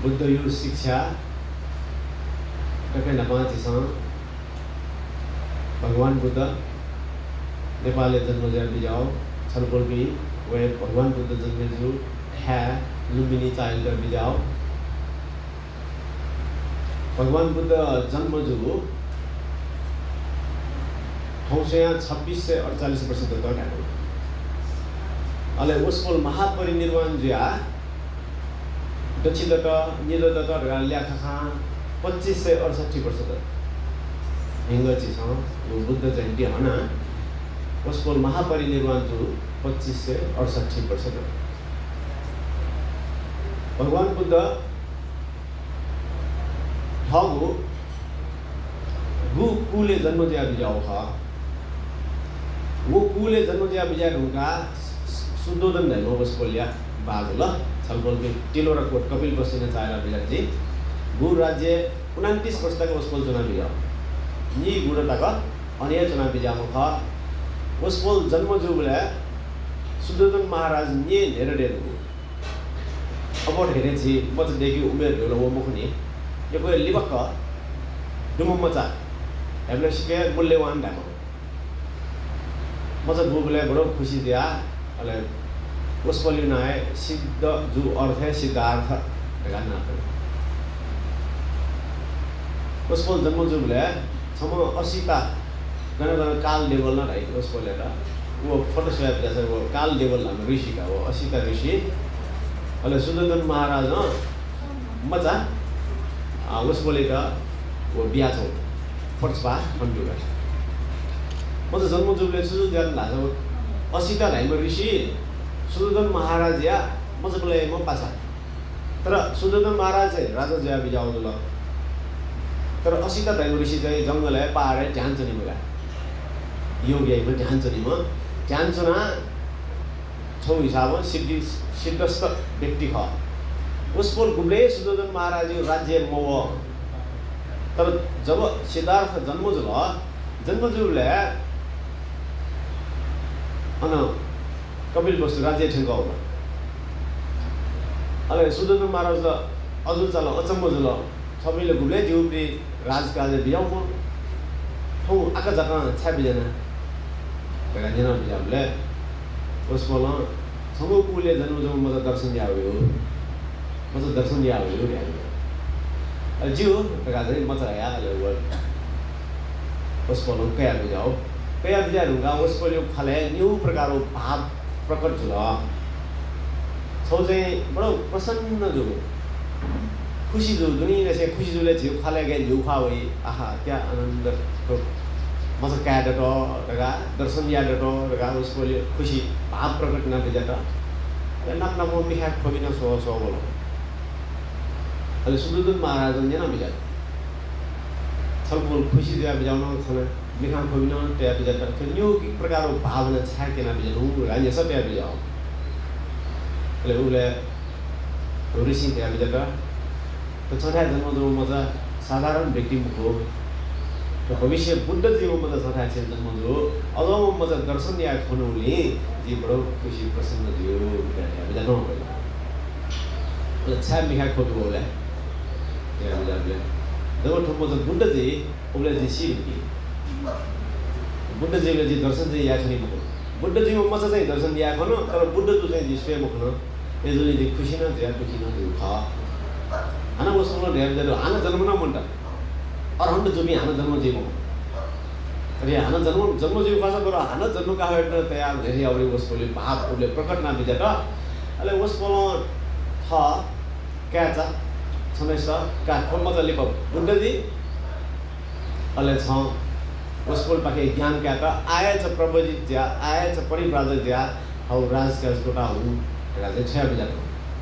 बुद्ध यो शिक्षा टक्कै नपाँचीसँग भगवान बुद्ध नेपालले जन्मजय बिजाओ छलपोलपी वे भगवान बुद्ध जन्मेजु है लुम्बिनी चाइल्ड बिजाओ भगवान बुद्ध जन्मजु ठौसया 2648 वर्ष तक ढाको अले उसपोल महापरिनिर्वाण जुया दक्षिणत निलदत ल्याखा 2568 वर्ष तक हिंगचीसँग बुद्ध जयन्ती हना उसपोल महापरिनिर्वाण जो 2568 वर्ष तक भगवान बुद्ध ठागु गु कुले जन्म दिया बिजाओ खा वो कुले जन्म दिया बिजा ढुंगा सुदोधन धर्म उसपोलिया बाजुल छलबल के टिलो र कोट कपिल बस्ने चाहेर बिजाजी गु राज्य 29 वर्ष तक उसपोल चुनाव बिजा नि गुडताका अन्य चुनाव बिजा खा उसपोल जन्म जुबले सुदोधन महाराज ने धेरै धेरै अब धेरै छि मत देखि उमेर ढोलो वो मुखनी यो कोइ लिबक दुमो मचा हामीले सिके मूल्यवान ढामो मजा बुबले बडो खुसी दिया अले उसपोली नाय सिद्ध जो अर्थ है सिद्धार्थ गाना उसपोल जन्म जुबले सम 80 ता गण काल लेभल न राइ उसपोले त वो फोटो स्वैप जैसे वो काल लेभल नाम ऋषि का वो 80 ता ऋषि अले सुदोधन महाराज न मजा उसपोले का वो बिहा छ फर्स्टबा फन्डुगा म त जन्म जुबले सुदु ज्ञान लाजो 80 ता लाइम ऋषि सुदोधन महाराज या म चाहिँ बोले म पासा तर सुदोधन महाराज चाहिँ राजा जया बिजाउ ल तर 80 ता लाइम ऋषि चाहिँ जंगल है पहाड है ध्यान चनी मला योगी है ध्यान चनी म ध्यान चना छौ हिसाबमा सिद्धस्त व्यक्ति ख उसपोल गुब्ले सुदोधन महाराज यो राज्य मव तर जब सिद्धार्थ जन्मजुले अन कपिल वस्तु राज्य ठेंगा होला अले सुदोधन महाराज अजुल चल अचम्म जुल सबैले गुब्ले दिउप्री राजकाज बियाउ ठौ आका जका छाबिजना बेगा जना बिजाले उसपोल समो कुले जन्म म दर्शन यायो म दर्शन यायो रे जियो बेगा चाहिँ मचा या ले उसपोल कया बिजाओ कया बिजा रुगा उसपोल खाले न्यू प्रकारको भाव प्रकट जुल छौ चाहिँ बडो प्रसन्न जो खुशी जो दुनिया से खुशी जुले जियो खाले गए जियो खा होई आहा क्या आनंद को मजा क्या डटो रगा दर्शन या डटो रगा उसपोल खुशी भाव प्रकट न बिजाटा नाक नाम मिहा खोबिना सो सो बोलो अले सुदोधन महाराज ने ना बिजा छलफल खुशी दिया बिजाउन छन मिखा खोबिना त्या बिजाटा न्यू प्रकारको भावना छाकेना बिजाउ राज्य सब त्या बिजाउ अले उले ऋषि त्या बिजाटा तो छठा जन्म जो मजा साधारण व्यक्ति मुखो तो भविष्य बुद्ध जीव मजा छठा छ जन्म जो अझ मजा दर्शन या खोनुले जी बडो खुशी प्रसन्न दियो बिजा न होला अले छा मिखा खोबि होला त्या बिजाले जब ठुमो जो बुद्ध जी उले जी सिरकी बुद्ध जीले जी दर्शन चाहिँ या खनि मुखो बुद्ध जी मजा चाहिँ दर्शन या खनो तर बुद्ध जो चाहिँ जी स्वयं मुखनो एजोले जी खुशी न ज्या दुखी न दिउ खा हाना वस्तुले ढेर जरो हाना जन्म न मनता अरहन्त जुमी हाना जन्म जीव अरे हाना जन्म जीव भाषा गर हाना जन्म का हेर्न तयार धेरै अवरी वस्तुले भावले प्रकट न बिजाटा अले वस्तुले थ क्याचा छमेस का कोन मजा लिप बुद्ध जी अले छ वस्तुले पाके ज्ञान क्या का आए छ प्रवजित ज्या आए छ परिव्राजक ज्या हौ राज का छोटा हु राजा छ बिजाटा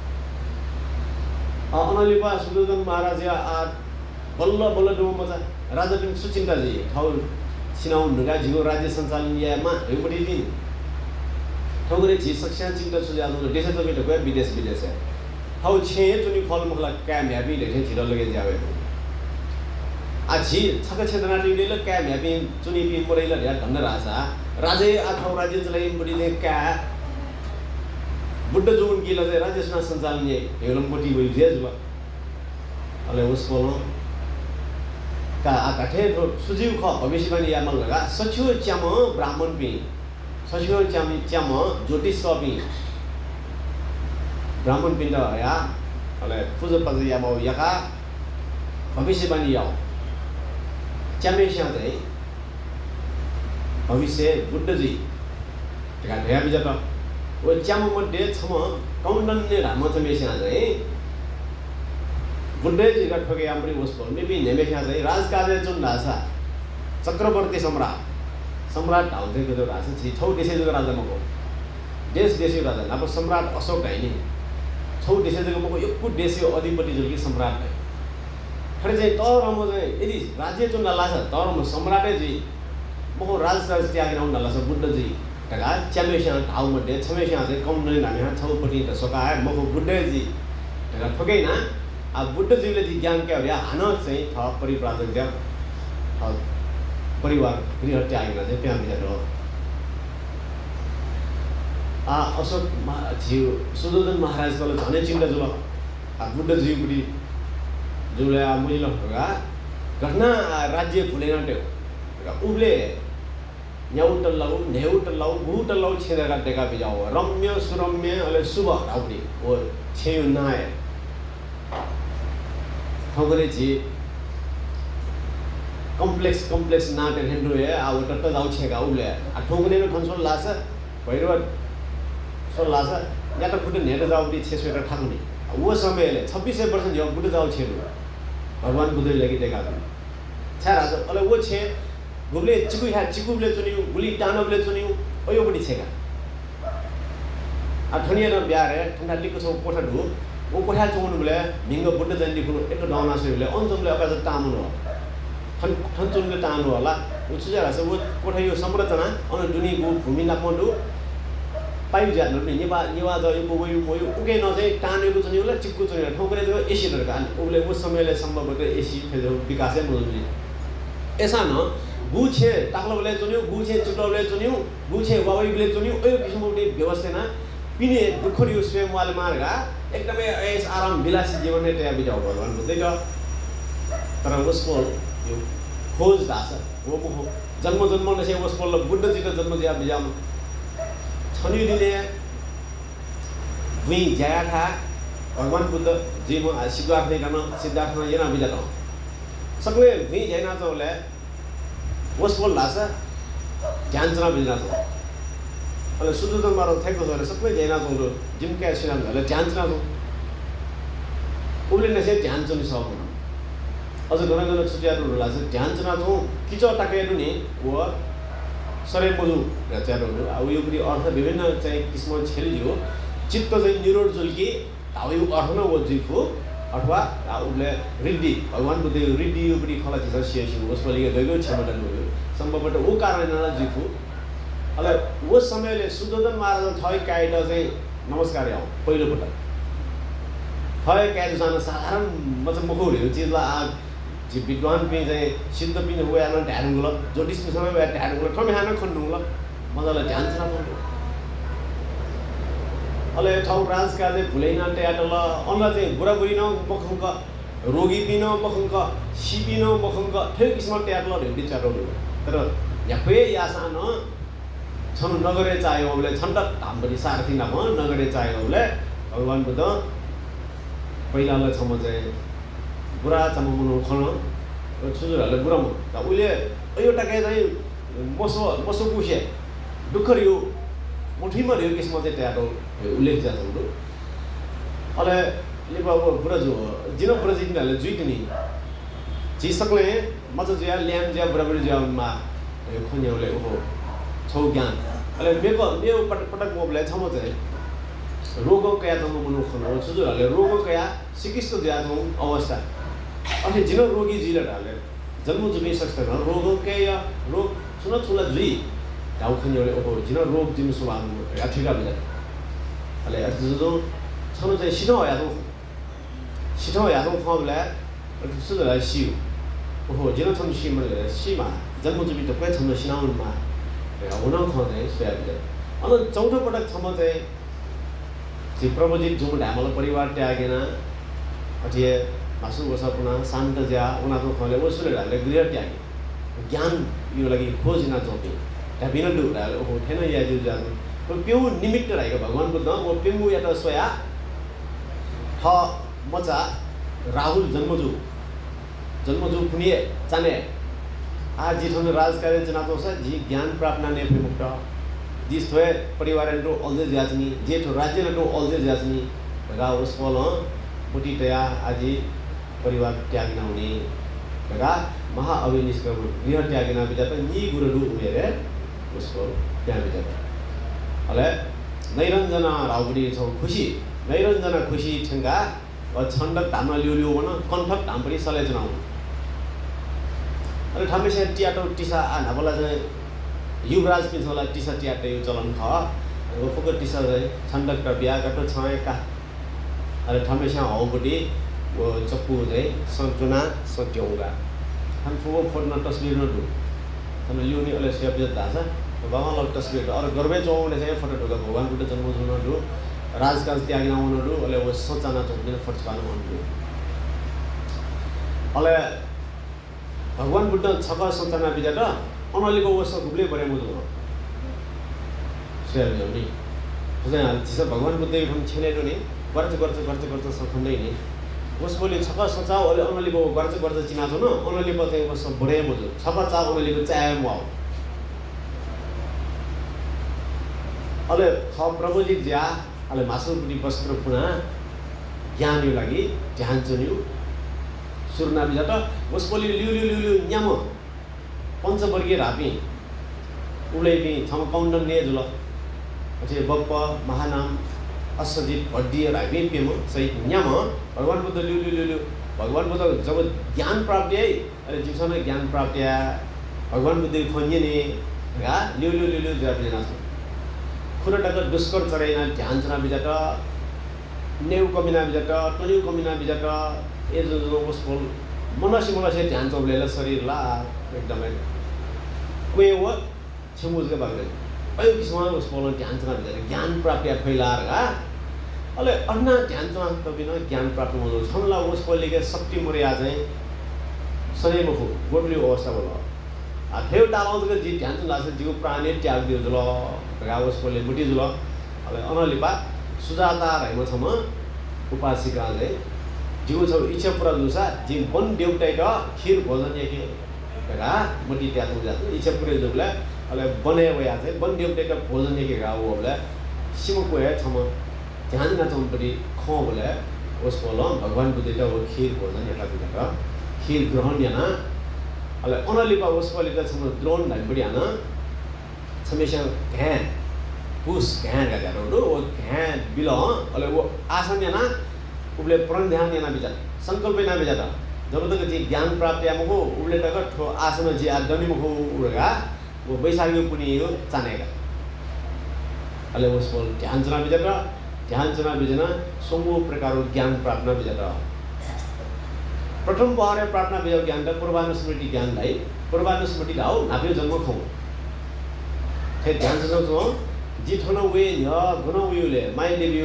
अनलिपा सुदोधन महाराज या बल्ल बल्ल डो मजा राजा पनि सुचिन्ता जी ठाउँ सिनाउ नुगा जिगो राज्य सञ्चालन यामा हेउपडी दिन ठौगरे जी शिक्षा चिन्ता सुजानो देश त बेट गए विदेश है ठाउँ छे चुनी फल मुखला क्याम ह्यापी लेखे छिर लगे जावे आ जी छक क्षेत्र नाटी ले क्याम ह्यापी चुनी पि परेला या धन्न राजा राजे आ ठाउँ राज्य चलाई बडी ले क्या बुद्ध जोन गिला चाहिँ राज्य सञ्चालन ये हेलम मोटी वइ जेजवा अलग उस बोलो का आकाठे तो सुजीव खा भविष्यवाणी या मंगला सचिव च्याम ब्राह्मण भी सचिव च्याम ज्योतिष भी ब्राह्मण पिंड या अलग पूजा पद या मौ या का भविष्यवाणी या च्यामे शादे भविष्य बुद्ध जी का नया भी जाता वो च्याम मध्य छम कौंडन ने राम चमे शादे बुद्ध जी का ठगे आमरी वस्तु में भी नेमे शादे राजकाज चुन राजा चक्रवर्ती सम्राट डाउन थे तो राजा थी छौ देश जो राजा मको देश राजा ना पर सम्राट अशोक डाइनी छौ देश जो मको एक देशीय अधिपति जो की सम्राट है फिर जे तौर हम जो यदि राज्य चुन लासा तौर हम सम्राट जी मको राजकाज त्याग ना लासा बुद्ध जी टगा च्यामेशा ठाउँ मध्ये छमेशा चाहिँ कौंडन नामे छौपटी त सकाए मको बुद्ध जी टगा ठगे ना आ बुद्ध जीले जी ज्ञान के हरिया हान चाहिँ थ परिप्राजक ज्ञान परिवार गृह त्याग ना चाहिँ प्याम दिएर आ अशोक जी सुदोधन महाराज तल झनै चिन्ता जुल आ बुद्ध जी पुडी जुले आ मुइल टगा घटना राज्य फुलेन ट्यो उबले न्याउटल्लाउ गुटल्लाउ छेदेर टेका बिजाओ रम्य सुरम्य अले शुभ राउडी ओ छेउ नाय ठगरे जी कम्प्लेक्स नाटे हेन्डु ए आ टट्ट जाउ छेगा उले आ ठगने न खन्सोल लास भैरव सोल लास या त फुटे नेट जाउ दि छेसवेटा ठाकुनी वो समयले 26% यो बुढ जाउ छेदु भगवान बुद्धले लागि टेका छ राजा अले वो छे गुबले चिकुबले चुनियो गुली टानबले चुनियो अयोपटी छेगा आ ठनिया न ब्यारे ठन्डा लिको छ कोठा ढु ओ कोठा चोनु बले मिंग बुद्ध जन्दी कुनो एक डाउना सले अन्तमले अकाज टामुनो ठनचुनले टानु होला उ सुजा छ वो कोठा यो संरचना अन दुनी गु भूमि नापमडु पाइउ जात न निवा ज यो कोइ मोय उके न चाहिँ टानेको चनि होला चिक्कु चनि ठोकरे जो एसी लरका उले वो समयले सम्भव भएको एसी फेजो विकासै मोजले एसा न गुछे ताकलबले चुन्यो गुछे चुटलबले चुन्यो गुछे वावैले चुन्यो यो किसिमको व्यवस्था न पिने दुखरियो स्वयंवाले मार्गा एकदमै ऐस आराम विलासी जीवन नै तया बिजाउ भगवान बुझ्दै त तर उसको यो खोज दास वो मो जन्म नसे उसको बुद्ध जी का जन्म दिया बिजाम छनि दिले बुई जाया था भगवान बुद्ध जी म सिद्धार्थ न येना बिजा त सबै बुई जाइना चले उसको लासा जान्छना बिजना छ अले सुदुदन मारो थेको छ सबै जाइना छ जिम के सिनाम हले जान्छना छ उले नसे जान्छनि सब अझ गन छुट्यारो लासा जान्छना छ किचो टाकेरु नि व सरे पोजु रचारो आ यो पनि अर्थ विभिन्न चाहिँ किसिम छेलियो चित्त चाहिँ निरोड जुल्की ताउ अर्थ न व जिफु अथवा उले रिद्धि भगवान बुद्ध रिद्धि यो पनि खला छ सिएसी उसले गयो क्षमता गयो सम्भवबाट ओ कारण न जिफु अले वो समयले सुदोधन महाराज थय काइड चाहिँ नमस्कार आउ पहिलो पटक थय काइड जान साधारण मतलब मुखौरी चिजला आ जी विद्वान पनि चाहिँ सिद्ध पनि होया न ढाडुंगल ज्योतिष समय होया ढाडुंगल ठमे हान खन्नुंगल मजाले ध्यान छ अले ठाउँ राजकाजले भुलैना ट्याटल अनला चाहिँ बुढाबुढी न मखंक रोगी पिन मखंक सिपिन मखंक ठे किसिम ट्याटल ढेउटी चाटोल तर याफे यासान छन नगरे चाहे ओले छन्ट धामबडी सारथी नाम नगरे चाहे ओले भगवान बुद्ध पहिलाले छम चाहिँ बुढा चममुनु खन छुजुरले बुढाम त उले एउटा के चाहिँ मसो पुछे दुखरियो मुठीमा रे किसिम चाहिँ ट्याटो उल्लेख जातो अले ले बाबु बुढा जो जिनो प्रोजेक्टले जुइटनी जी सकले मज ज्या ल्याम ज्या बुढाबुढी ज्यामा यो खुन्यौले ओ छौ ज्ञान अले मेको पटक मोबले छम चाहिँ रोगो कया त मनु खनो छुजुरले रोगो कया सिकिस्त ज्यातो अवस्था अनि जिनो रोगी जिले ढाले जन्म जुबी सक्छ रोगो कया रोग सुन छुला जुई दाउ खन्यौले ओ जिनो रोग जिनो सुवान या ठिका बिजा अले अजो छन चाहिँ सिनो यातो फबले सुजुरले सिउ ओ जिनो छम सिमले सिमा जन्म जुबी त पय छम सिनाउनमा हुन खने सोयाबिले अनि चौथो पटक छम चाहिँ प्रभुजी जुम ढामल परिवार त्यागेन अझै मासु बसापुना शान्त ज्या उनाको खले वसुले राले गृह त्यागी ज्ञान यो लागि खोजिना चोपी ढाबिन डुरा ओ ठेन या जु जान तो प्यौ निमित्त रहेको भगवान बुद्ध ओ पेंगु या त सोया थ मचा राहुल जन्मजु पुनिए चाने आज जिठन राजकार्य चनातो छ जी ज्ञान प्राप्त नाने मुक्त जिस थोए परिवार रो अलजे जाचनी जेठो राज्य रो अलजे जाचनी गा उस फल मोटी तया आजि परिवार त्यागिना हुने गा महा अविनिष्क गृह त्यागिना बिजात नि गुरुलु उमेरे उसको त्यहाँ बिजात अले नैरञ्जना राउडी छौ खुशी नैरञ्जना खुशी ठेंगा छण्डक धाममा लियो भन कण्ठक धाम पनि सले चनाउ अरे ठामेसे टियाटो टिसा आ नबला चाहिँ युवराज पिछला टिसा टियाटे यो चलन ख वो फुको टिसा चाहिँ छण्डक त बिया गटो छय का अरे ठामेसे हौबडी वो चप्पु चाहिँ सचुना सट्यौगा हम फुको फोटो तस्बिर न दु हम लियोनी अले सेप दासा बाबा लग तस्बिर अरे गर्वे चौने चाहिँ फोटो टोका भगवान बुद्ध जन्म जुन दु राजकाज त्यागिना उनहरु अले वो सचाना चौने फर्चपानु उनहरु अले भगवान बुद्ध छका सचाना बिजाट अनलिको वस गुब्ले बरे मुदु शेयर जौनी जसै जिस भगवान बुद्ध हम छेले नि गर्छ सखण्डै नि उसले छका सचाउ अले अनलिको गर्छ चिना छ न अनलिको चाहिँ वस बरे मुदु छका चा अनलिको चाय मौ अले ख प्रभुजी ज्या अले मासुपुरी वस्त्र पुना ज्ञान यो लागि ध्यान चुन्यु सुरना बिजाट उसले लिउ न्याम पञ्चवर्गीय रापी उले पनि छम कौण्डन ने जुल अझै बप्प महानाम असजित भड्डी रापी पेम सही न्याम भगवान बुद्ध लिउ भगवान बुद्ध जब ज्ञान प्राप्त है अरे जिसने ज्ञान प्राप्त या भगवान बुद्ध खन्ये ने गा लिउ जापि जना छ खुरटक दुष्कर चराइना ध्यान जना बिजाट नेउ कमिना बिजाट टन्यु कमिना बिजाट ए जो उसको मनसी ध्यान चौलेला शरीर ला एकदमै क्वेव छमुजके बागले अयो किसमा उसको ध्यान चना बिजाट ज्ञान प्राप्त फैलार गा अले अन्ना ध्यान चना त बिना ज्ञान प्राप्त हुँदो छनला उसको लेके शक्ति मर्या चाहिँ सनै मफु गोटली अवस्था बोल आ फेउ टालाउँको जी ध्यान चना लाछ जीव प्राणी त्याग दियो जुल गा उसको ले मुटी जुल अले अनलिपा सुजाता रहेको छम उपासिका चाहिँ जीव छ इच्छा पुरा जुसा जी वन देउटाइ त खीर भोजन यके गा मुटी त्या जुल इच्छा पुरे जुला अले बने वया चाहिँ वन देउटाइ त भोजन यके गा ओले सिमको हे छम ध्यान न चम्पटी ख बोले उसको ल भगवान बुद्ध त खीर भोजन यता दिका खीर ग्रहण याना अले अनलिपा उसको ले त छम द्रोण धाइ बडी आना छमेसा घ्या पुस घ्या गजारो ओ घ्या बिल अले वो आसन याना उबले प्रण ध्यान याना बिजा संकल्प याना बिजा जब तक जी ज्ञान प्राप्त या मको उबले तक ठो आसन जी आदमी मको उरगा वो बैसागी पुनि यो चानेगा अले उसको ध्यान जना बिजना समूह प्रकार ज्ञान प्राप्त बिजा प्रथम पहरे प्रार्थना बिजा ज्ञान त पूर्वानुस्मृति ज्ञान लाई पूर्वानुस्मृति लाओ नाभ्यो जन्म खौ थे ध्यान जना जो जी ठन वे य गुण उयुले माइ देवी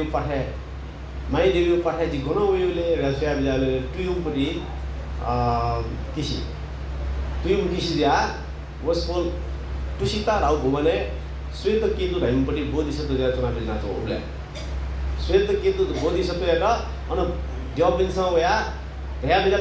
पाठे जी गुण उयुले रस्या बिजाले तुयुमपटी किसी दिया वसको तुसिता राउ भुवने श्वेत केतु धैमपटी बोधिसत्व ज्या चुना बिजना छ उले श्वेत केतु बोधिसत्व याटा अन द्यबिन्छ वया भया बिजा त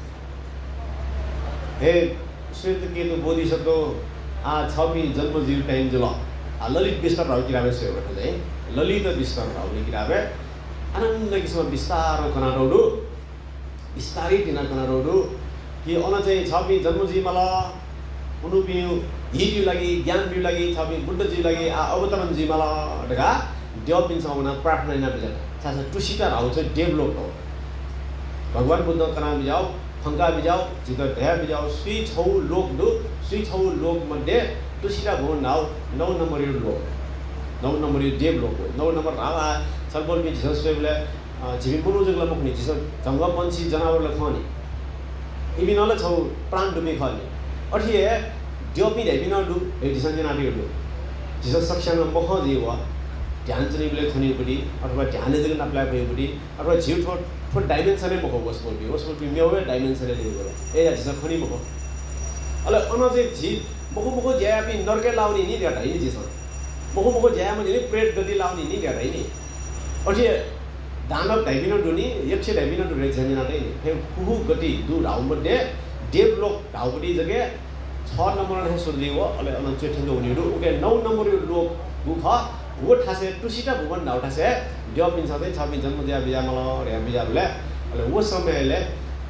हे श्वेत केतु बोधिसत्व आ छपी जन्म जीव टाइम जुल ललित विस्तार राउ किराबे सेवट चाहिँ ललित विस्तार राउ किराबे आनन्द किसिम विस्तार कनाडौडु विस्तारै दिन कनाडौडु कि अन चाहिँ छपी जन्म जीवला उनुपिउ हिटिउ लागि ज्ञान बिउ लागि छपी बुद्ध जीव लागि आ अवतरण जीवला डगा द्यबिन्छ हुन प्रार्थना न बिजा छाछ टुसिता राउ चाहिँ डेभलप हो भगवान बुद्ध कना बिजाउ फंका बिजाउ जित भया बिजाउ सुई छौ लोक मध्ये तुसिता भो नाउ 9 नम्बर यो लोक 9 नम्बर यो डेभलप हो 9 नम्बर रावा छलबल में जिसस बेले जिबि पुरु जगला मखनि जिसस जंगल पंछी जनावरले खनि इबिनले छौ प्राण डुबे खनि अठिए द्योपि देबिन डु एडिसन जनाबि डु जिसस सक्षम मख जीव ध्यान चनिबले खनि बडी अथवा ध्यान जगन अप्लाई भयो बडी अथवा जीव ठोट 그 다이멘션에 먹어 워스볼비 묘의 다이멘션에 되는 거야. 애야 진짜 큰이 먹어. 알아 어느새 지 먹고 제압이 너게 라운이 니 되다 이 지선. 먹고 제압은 이 프레드 거디 라운이 니 되다 이니. 어제 दानव डाइबिनो दुनी यक्ष डाइबिनो दुरे जन्जना दे हे कुहु गति दु राउमदे डेभलप दाउबडी जगे 6 नम्बर हे सुरदिगो अले अन चेठिंगो उनिरु ओके 9 नम्बर लोक गुख वो ठासे टुसिटा भुवन नाउ ठासे ड्यो पिनसाते छ पिन जन्म दिया बिया मल रे बियाले अले वो समयले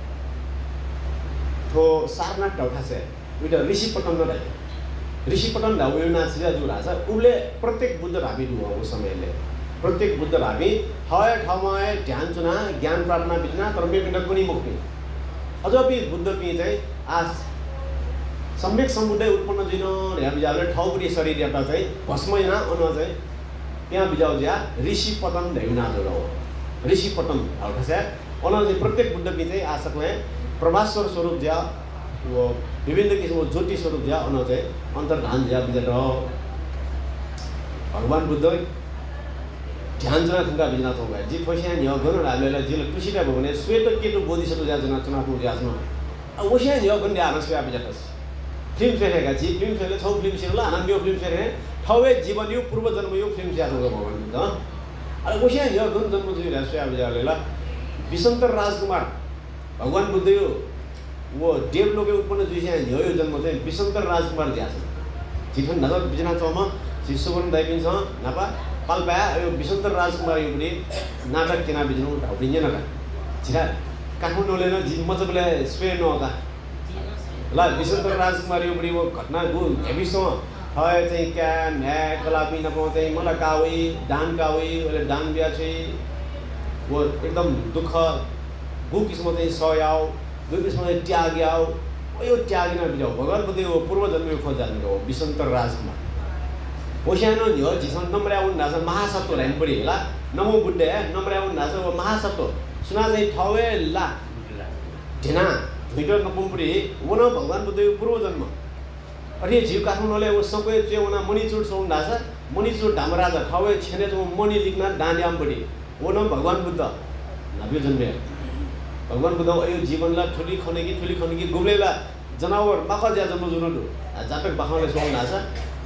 थो सारना टाउ ठासे उइटा ऋषि पटन नदाइ ऋषि पटन दाउयोना सिया जु राजा उले प्रत्येक बुद्ध भाबी दु हो समयले प्रत्येक बुद्ध भावी हय ठमय ध्यान चुना ज्ञान प्रार्थना बिचना तर मे पिण्ड कुनी मुक्ति अझपि बुद्ध पि चाहिँ आ सम्यक समुदाय उत्पन्न जिन रे बिजाले ठौपुरी शरीर एउटा चाहिँ भस्मैना अन चाहिँ त्यहाँ बिजाउ ज्या ऋषि पतन दैना जरो ऋषि पतन एउटा छ अन चाहिँ प्रत्येक बुद्ध पि चाहिँ आसकले प्रभास्वर स्वरूप ज्या वो विभिन्न किसिमको ज्योति स्वरूप ज्या अन चाहिँ अन्तर्धान ज्या बिजट भगवान बुद्ध ध्यान जना थंगा बिजना थोगा जी फसिया न्यो गन रालेला जिल कुसिटा भवने श्वेत केतु बोधिसत्व ज्या जना चुनाव ज्याजमा ओसिया न्यो गन द्या आनस बिजटस फिल्म फेरेगा जी फिल्म फेरे छौ फिल्म सेला आनन्दियो फिल्म फेरे ठौवे जीवन यो पूर्व जन्म यो फिल्म ज्या थोगा भवन त अरे ओसिया न्यो गन जन्म जुइ रास्या बिजालेला विशंकर राजकुमार भगवान बुद्ध यो वो देव लोके उत्पन्न जुइसिया न्यो यो जन्म चाहिँ विशंकर राजकुमार ज्या छ जिठन नजर बिजना चौमा शिशुवन दाइपिन छ नापा पाल्पा यो विशंकर राजकुमार यो पनि नाटक केना बिजनु ढाउदिन्छ न छिरा काठमाडौँले न जी मजबले स्वे नका ल विशंकर राजकुमार यो पनि वो घटना गु हेबिसो हय चाहिँ क्या न्याय कलापी न चाहिँ मला कावई दान कावई ओले दान बिया छै वो एकदम दुख गु किस्म चाहिँ सयाउ गु किस्म चाहिँ त्याग्याउ यो त्यागिना बिजाउ भगवान बुद्धि वो पूर्व जन्म यो खोज जानेको विशंकर राजकुमार ओसियानो न्यो जिसन नम्बरा उन नास महासत्व लाइन पडी होला नमो बुद्ध नम्बरा उन नास वो महासत्व सुना चाहिँ ठवे ला ढिना भिटर नपुम्पुरी वो न भगवान बुद्ध पूर्व जन्म अरे जीव काठमाडौँले वो सबै चेउना मणिचूर सौन नास मणिचूर धामराजा ठवे छेने जो मणि लिखना डाँड्याम पडी वो न भगवान बुद्ध नब्यो जन्मे भगवान बुद्ध यो जीवनलाई ठुली खनेकी गुब्लेला जनावर माखा ज्या जन्म जुनदु जातक बाखले सौन नास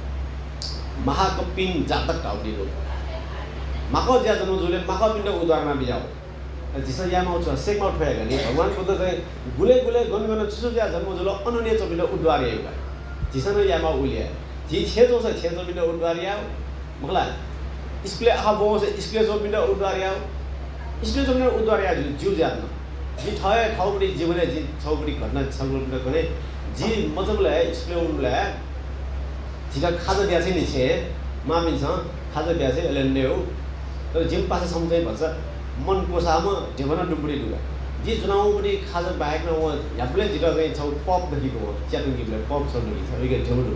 महाकपिन जातक टाउडीरो माखो ज्या जन्म जुले माखो पिण्ड उदाहरणमा बिजाउ जिसा यामा छ सेकमा उठ्या गनी भगवान बुद्ध चाहिँ गुले गन चिसो ज्या जन्म जुल अनन्य चपिण्ड उद्वार एउटा जिसा न यामा उलिया जी छेजो छ छेजो पिण्ड उद्वार याउ मखला इसले आहा बो छ इसले जो पिण्ड उद्वार याउ इसले जो पिण्ड उद्वार या जिउ ज्यान जी ठय ठाउपडी जीवने जी छौपडी घटना छगुल गने जी मजबले इसले उनले जिका खाजा दिया चाहिँ निछे मामिन्छ खाजा दिया चाहिँ एलेन्डे हो तर जिम पासे सम्झै भन्छ मन कोसामा ढेबना डुबुडी दुगा जी जुनाउ पनि खाजा बाहेक न व यापले जिरा चाहिँ छौ पप देखिको हो च्याटुङीले पप छोड्नु छ उइके ढेबुडु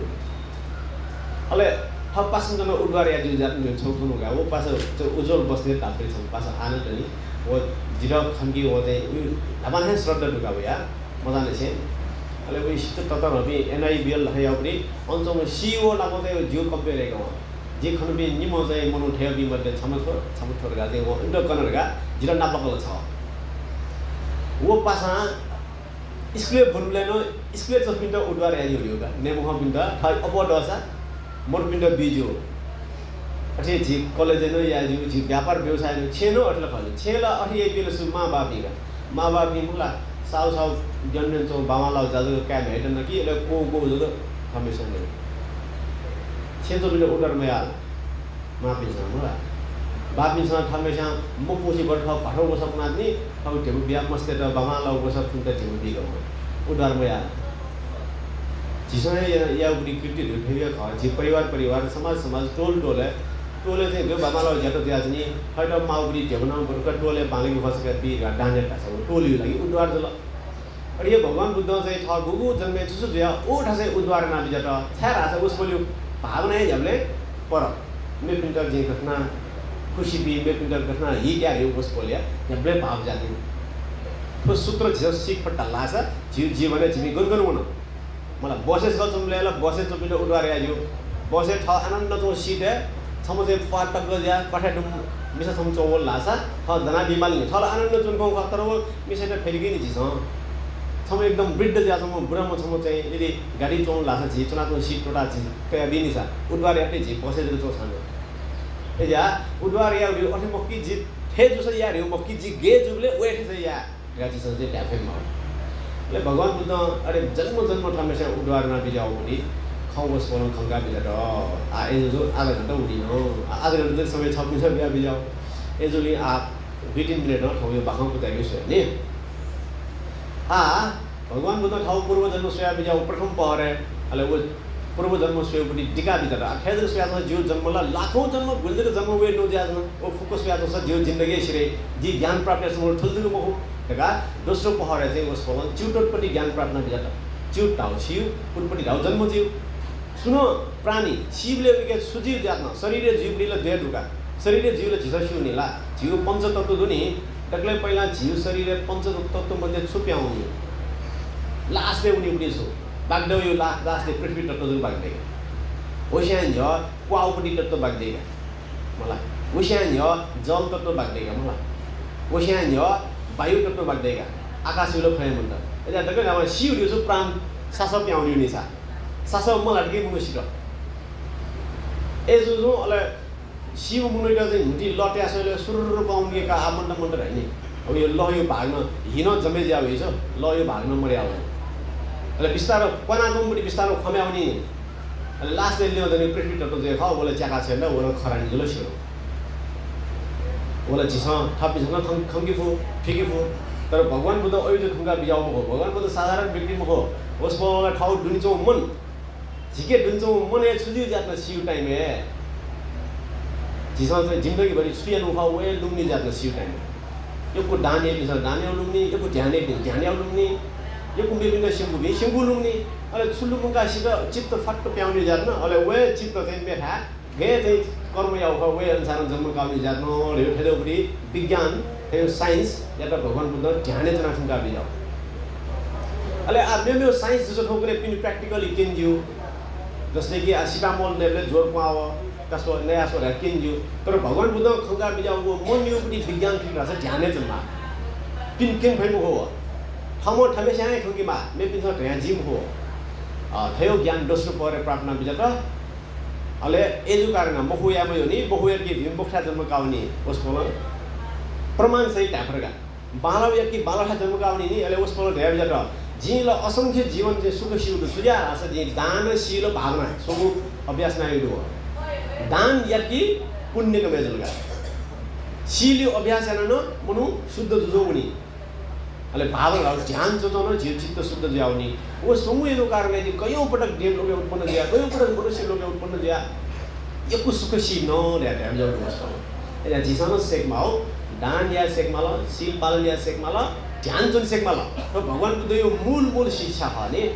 अले थप पासन जन उडवार या जुन जात छौ थुनुगा वो पासे उज्जवल बस्ने तापले छ पासे आनन्द नि वो जिरा खन्की हो चाहिँ लाबान श्रद्धा दुगा भया मजा नै अले वो इष्ट ततर हबी एनआईबीएल हया पनि अञ्चलमा सीओ लागो चाहिँ जिउ कम्पेरेको जे खनबी निमो चाहिँ मनु ठेबी मध्ये छमथोरगा चाहिँ वो इन्टर कनरगा जिरा नापकल छ वो पासा स्कुले बुनले न स्कुले छ पिण्ड उडवार याजु होगा नेमो पिण्ड थाइ अपडसा मोर पिण्ड बिजो अथे जी कलेज न याजु जी व्यापार व्यवसाय छेनो अटल खले छेला अहि एपिल सु मा बाबी मुला साउ जन्मेन चौ बामालाउ जाजु क्या भेटन कि ले को जदो कमिसन ले छेजो बिले उडर मया मापिसा मुला बापिसा थमेसा मुपुसी बठ पाठो को सपना नि हौ तेबु बिया मस्ते त बामालाउ को सब तुंते तेबु दिगो उडर मया जिसने या उडी कृति फेरिया ख जी परिवार समाज टोले चाहिँ गयो बामालाउ ज्यातो दियाजनी हैट माउडी ढेबना बरका टोले बालेको फसका बि डान्जे टासा टोली लागि उद्वार जल अरे ये भगवान बुद्ध चाहिँ ठ गुगु जन्मे छुसु दिया ओ ठासे उद्वार ना बिजट छारा छ उसले भावना जबले पर मे पिन्टर जे घटना खुशी बि मे पिन्टर घटना हि क्या हो उसले जबले भाव जाति तो सूत्र छ सिक फटा लासा जीवने जिमी गुनगुन हुन मलाई बसे छ जुमलेला बसे छ पिन्टर उद्वार आयो बसे ठ आनन्द तो सीट है समझे पाटक गया कठे मिसा समचो वो लासा ह दना बिमाली थल आनन्द जुन गाउँ खतर वो मिसेटा फेरि नि जिस सम एकदम वृद्ध ज्यासम बुढा मछम चाहिँ यदि गाडी चौँ लासा झि चुनाको सिट टोटा झि कया बिनिसा उद्वार याटे झि पसेर चो छानो ए या उद्वार या अठे मक्की झि थे जुस या रे मक्की झि गे जुले वेठे छ या गाडी छ चाहिँ ट्याफे म ले भगवान बुद्ध अरे जन्म ठामेसा उद्वार ना बिजाउ नि खाउस बोलन खंगा बिजा त आ एजो आधा घण्टा उडिनो आधा घण्टा समय छ मिसा बिया बिजाउ एजोली आ 15 मिनेट न ठाउँ यो बाखौको तयारी छ नि भगवान बुद्ध ठाउँ पूर्व जन्म सोया बिजाउ प्रथम पहरे अले वो पूर्व जन्म सोयापट्टि टिका बिजा त खेद सोया जीव जन्मला लाखौं जन्म गुल्जेको जन्म वे नो ज्याज ओ फोकस सोया छ जीव जिन्दगी सिरे जी ज्ञान प्राप्त समूह ठुलठुलो मखु तका दोस्रो पहरे चाहिँ उस फलन चिउटपट्टि ज्ञान प्राप्त बिजा त चिउट ठाउँ छिउ कुनपट्टि ठाउँ जन्म जीव सुनो प्राणी शिवले के सुजीव जातन शरीर जीवले देह ढुका शरीर जीवले झिसा सिउनेला जीव पंचतत्व दुनी तकले पहिला जीव शरीर पंचतत्व मध्ये छुप्याउने लास्टले उनी छु बाग्दो यो लास्टले पृथ्वी तत्व जुन बाग्दै ओशियन ज क्वाउपट्टि तत्व बाग्दै मलाई ओशियन ज जल तत्व बाग्दै मलाई ओशियन ज वायु तत्व बाग्दै आकाशले खय भन्दा एजा तक अब शिव दिसु प्राण सासप प्याउने निसा सासप मलाई के मुनु सिक एजो जो अले शिव मुनुइटा चाहिँ हुटी लट्यासले सुरुरु पाउने का आमण्ड मण्ड हैन अब यो ल यो भाग्न हिन जमे ज्या भइछ ल यो भाग्न मर्या हो अले बिस्तारो पनाजमबडी बिस्तारो खम्याउने अले लास्ट ले ल्याउँदै पृथ्वी तत्व जे खाउ बोले च्याका छैन ओला खरानी जलो छिरो ओला जिस थपिसन खंगिफु फिकिफु तर भगवान बुद्ध अयुज खंगा बिजाउ हो भगवान बुद्ध साधारण व्यक्ति हो ओसबोला ठाउ दुनिचो मन झिके दुनिचो मन ए छुजी जातन सिउ टाइम ए जिसन चाहिँ जिन्दगी भरि सुयन उखाउ वे लुम्नी जातन सिउ टाइम योको दाने बिस दाने लुम्नी योको ध्याने लुम्नी योको विभिन्न सिम्बु लुम्नी अले छुल्लुमुका सित चित्त फट्ट प्याउने जातन अले वे चित्त चाहिँ मेठा गे चाहिँ कर्म या उखा वे अनुसार जन्म काउने जातन रे ठेलोपरि विज्ञान यो साइन्स या त भगवान बुद्ध ध्याने जना ठुंगा बिजाउ अले आ मेरो साइन्स जस्तो ठोकरे पिन प्र्याक्टिकली किन्ज्यू जस्तै कि सिकामोल नेले जोर पाव कसो नयाँ सोरा किन्ज्यू तर भगवान बुद्ध खंगा बिजाउको मन योपट्टि विज्ञान ठिक छ ध्याने जन्मा पिन किन फैमु हो हमो ठमेस्याए ठुकीमा मे पिन ध्या जिम हो थयो ज्ञान दोस्रो परे प्रार्थना बिजात अले एजु कारण मखुयामै हो नि मखुयर के भीम बोक्ठा जन्म काउने ओसपोल प्रमाण सहित ढाफरगा बालव यकी बालखा जन्म काउने नि अले ओसपोल ढ्या बिजात जिल असंख्य जीवन चाहिँ सुख शिव सुजा आछ जि दान शील भावना सबु अभ्यास नाइडु हो दान यकी पुण्य को मेजलगा शील अभ्यास न मनु शुद्ध जुजो उनी अले भावना ध्यान जोजन जीव चित्त शुद्ध ज्याउनी ओ समूहको कारणले चाहिँ कयौं पटक देव लोक उत्पन्न ज्या कयौं पटक मनुष्य लोक उत्पन्न ज्या यकु सुख शिव न ल्या ध्यान जोड मस्त एला जिसन सेकमा हो दान या सेकमा ल शील पालन या सेकमा ल ध्यान जुन सेकमा ल त भगवान बुद्ध यो मूल शिक्षा हो नि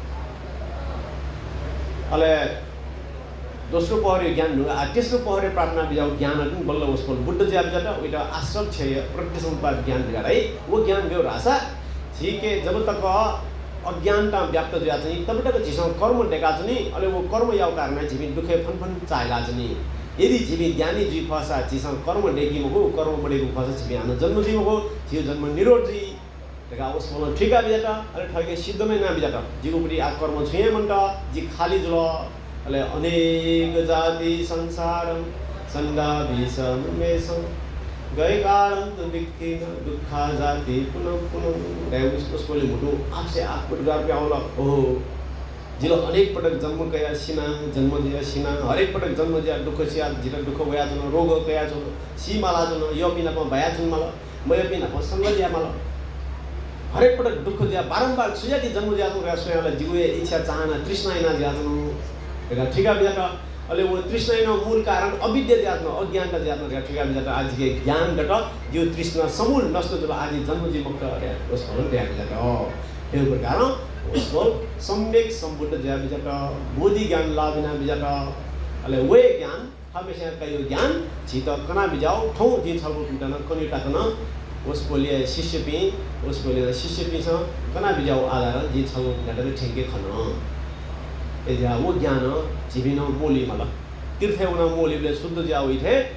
अले दोस्रो पहरे ज्ञान तेस्रो पहरे प्रार्थना बिजाउ ज्ञान पनि बल्ल उसको बुद्ध ज्याब जाता उइटा आश्रम छ प्रत्यक्षबाट ज्ञान बिगाड है वो ज्ञान गयो रासा ठीक है जब तक अज्ञानता व्याप्त ज्या चाहिँ तब तक जिसं कर्म डेका चाहिँ अले वो कर्म याउ कारण जीवन दुखे फन चाहेला चाहिँ यदि जीवी ज्ञानी जी फसा जिसं कर्म डेकी मको कर्म बडेको फसा जीवी आन जन्म जीव हो जीव जन्म निरोध जी देखा उस बोल ठीका बिजाता अरे ठगे सिद्धमै ना बिजाता जीवपरि आ कर्म छुए मन्ट जी खाली जुल अले अनेक जाति संसारम संगा भीषम मेसम गए कारण तो व्यक्ति दुखा जाति पुनः देव उसकोले मुटु आपसे आप पुरगार पे आउला ओहो जिलो अनेक पटक जन्म कया सिना जन्म दिया सिना हरेक पटक जन्म दिया दुख सिया जिलो दुख भया जन रोग कया जन सी माला जन यो पिना प भया जन माला मय पिना प संग दिया माला हरेक पटक दुख दिया बारंबार सुयाति जन्म दिया तो रसयाला जीवे इच्छा चाहना तृष्णा इना दिया जन एका ठिका बिजाता अले वो तृष्णा इना मूल कारण अविद्या दियात्न अज्ञानता दियात्न एका ठिका बिजाता आज के ज्ञान गट जो तृष्णा समूल नष्ट जब आज जन्म जी मुक्त अरे उस भवन दिया बिजाता यो प्रकार उसको सम्यक सम्बुद्ध ज्या बिजाता बोधि ज्ञान लाभिना बिजाता अले वे ज्ञान हमेशा कयो ज्ञान छित कना बिजाउ ठौ जी छलको पिटन कनिटा कन उसको लिए शिष्य पि छ कना बिजाउ आधार जी छलको पिटन ठेके खन एजा वो ज्ञान जीविन मोली मला तीर्थ उना मोलीले शुद्ध ज्या उइथे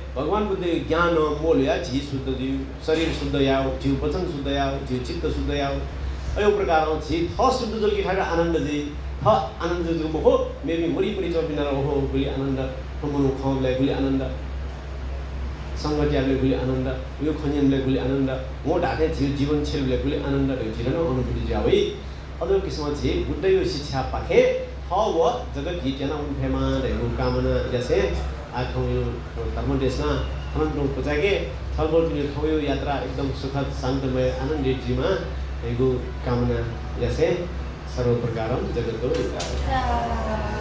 भगवान बुद्ध ज्ञान मोल या जी शुद्ध जीव शरीर शुद्ध या जीव वचन शुद्ध या जीव चित्त शुद्ध या यो प्रकार जी थ शुद्ध जल की ठाका आनंद जी थ आनंद जो हो मेबी मरी परी चौपिना हो गुली आनंद हमनु खाउले गुली आनंद संगतियाले गुली आनंद यो खनियमले गुली आनंद मो ढाके जीवन छेलले गुली आनंद रे जिरन अनुभूति जावै अदर किस्म जे बुद्ध यो शिक्षा पाखे थ व जगत गीतना उनफेमा रे कामना जैसे आठौं यो धर्म देशमा अनन्त पुजाके छलबल किने थयो यात्रा एकदम सुखद शान्तमय आनन्दित जीवनमा एगो कामना जैसे सर्व प्रकारम जगतो